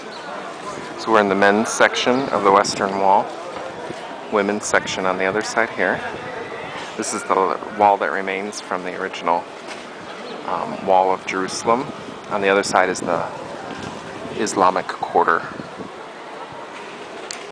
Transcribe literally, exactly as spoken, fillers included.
So we're in the men's section of the Western Wall. Women's section on the other side here. This is the wall that remains from the original um, Wall of Jerusalem. On the other side is the Islamic Quarter.